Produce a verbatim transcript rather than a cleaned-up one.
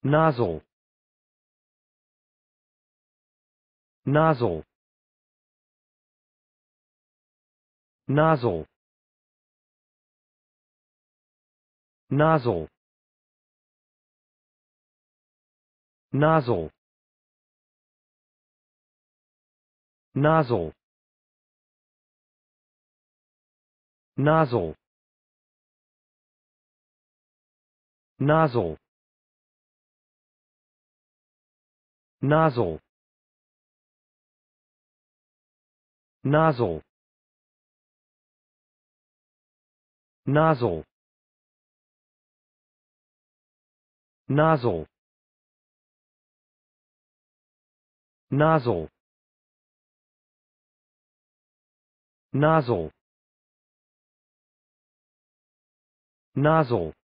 nozzle, nozzle, nozzle, nozzle, nozzle, nozzle, nozzle, nozzle, nozzle, nozzle, nozzle, nozzle, nozzle, nozzle, nozzle,